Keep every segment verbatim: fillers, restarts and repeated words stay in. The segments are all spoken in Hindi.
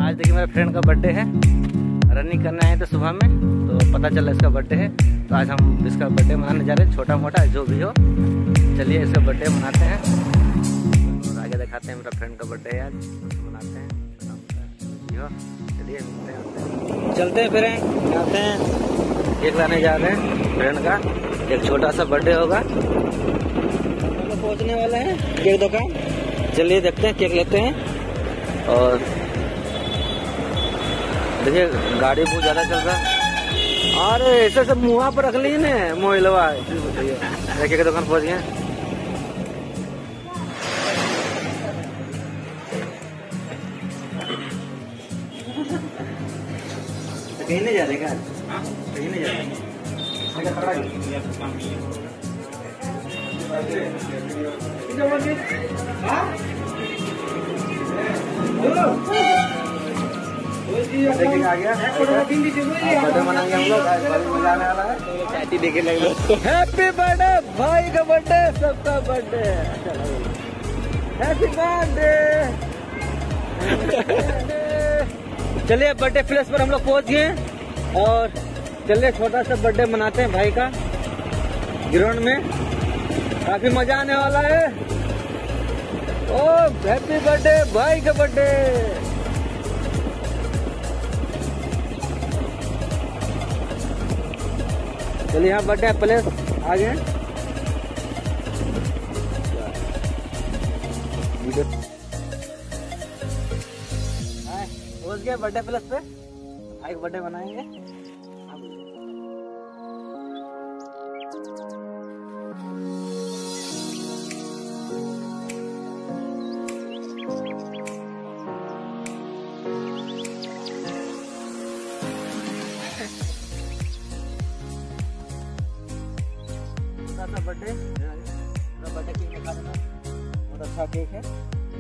आज देखिए मेरे फ्रेंड का बर्थडे है, रनिंग करने आए थे सुबह में तो पता चला इसका बर्थडे है, तो आज हम इसका बर्थडे मनाने जा रहे हैं। छोटा मोटा जो भी हो, चलिए इसका बर्थडे मनाते हैं और आगे दिखाते हैं। मेरा फ्रेंड का बर्थडे है आज, तो मनाते हैं छोटा मोटा जो हो। चलिए मिलते हैं, चलते हैं फ्रेंड, आते हैं केक लाने जा रहे हैं फ्रेंड का। एक छोटा सा बर्थडे होगा, पहुंचने वाला है केक दुकान। चलिए देखते हैं, केक लेते हैं। और देखिए गाड़ी बहुत ज्यादा चल रहा है। अरे ऐसे सब मुँह पर रख ली ने मोइलवा। देखिए के दुकान पहुंच गए। कहीं नहीं जा रहे क्या? कहीं नहीं जा रहे। आ गया बर्थडे मनाएंगे हम लोग। मजा आने वाला है। चाटी देखे लग लो। हैप्पी बर्थडे भाई का बर्थडे, सबका बर्थडे। Happy birthday. चलिए बर्थडे प्लेस पर हम लोग पहुंच गए और चलिए छोटा सा बर्थडे मनाते हैं भाई का ग्राउंड में। काफी मजा आने वाला है। ओ हैप्पी बर्थडे भाई का बर्थडे। चलिए यहाँ बर्थडे प्लेस आ गए। पहुंच गए बर्थडे प्लेस पे, भाई का बर्थडे मनाएंगे। बर्थडे बर्थडे केक खा लेना, बहुत अच्छा केक है।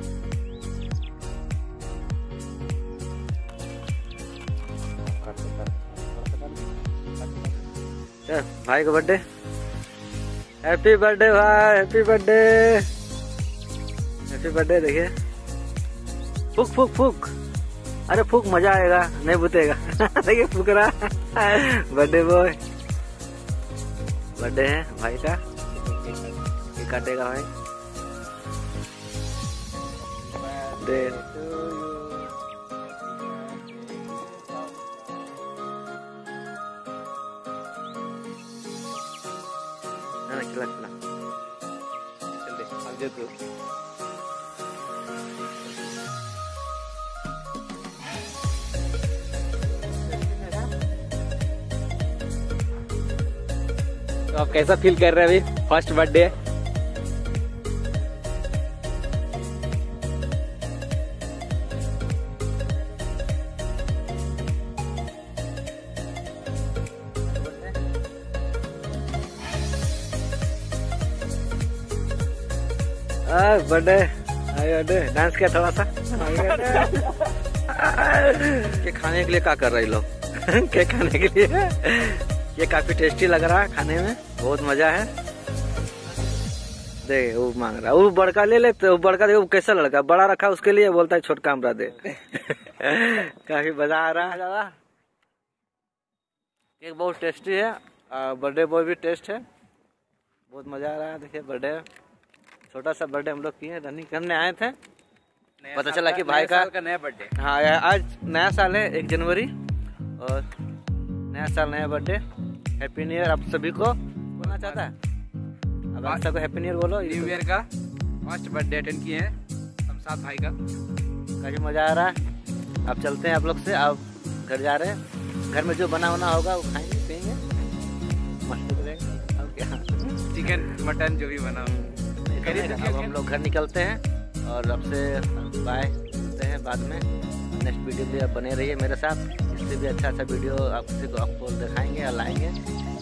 भाई का बर्थडे, हैप्पी बर्थडे भाई, हैप्पी बर्थडे, हैप्पी बर्थडे। देखिए फूक फूक फूक, अरे फूक मजा आएगा, नहीं बुतेगा। देखिए फूक रहा। बर्थडे बॉय, बर्थडे है भाई का, ये काटेगा भाई। Birthday to you. ना खिला खिला, चल दे अब दे तू। तो आप कैसा फील कर रहे हैं अभी first birthday? Birthday birthday dance किया थोड़ा सा। ये खाने के लिए क्या कर रहे लोग? केक खाने के लिए। ये काफी टेस्टी लग रहा है खाने में, बहुत मजा है। देख वो मांग रहा है, वो बड़का ले ले। तो बड़का देखो कैसा लड़का, बड़ा रखा उसके लिए, बोलता है छोटका हमरा दे। काफी मजा आ रहा है। केक बहुत टेस्टी है, बर्थडे बॉय भी टेस्ट है, बहुत मजा आ रहा है। देखिए बर्थडे, छोटा सा बर्थडे हम लोग किए, रनिंग करने आए थे, पता चला कि भाई का, का नया बर्थडे। हाँ आज नया साल है, एक जनवरी, और नया साल नया बर्थडे। हैप्पी न्यू ईयर आप सभी को बोलना चाहता है। अब आप सबको हैप्पी न्यू ईयर बोलो। न्यू ईयर का फर्स्ट बर्थडे अटेंड किए हैं हम साथ भाई का, काफी मजा आ रहा है। अब चलते हैं आप लोग से, आप घर जा रहे हैं। घर में जो बना बना होगा वो खाएंगे पियेंगे, मस्ती करेंगे। अब क्या, चिकन मटन जो भी बना हो। अब हम लोग घर निकलते हैं और आपसे बाय करते हैं बाद में। नेक्स्ट वीडियो भी आप बने रहिए मेरे साथ, इससे भी अच्छा अच्छा वीडियो आपसे आपको दिखाएंगे और लाएंगे।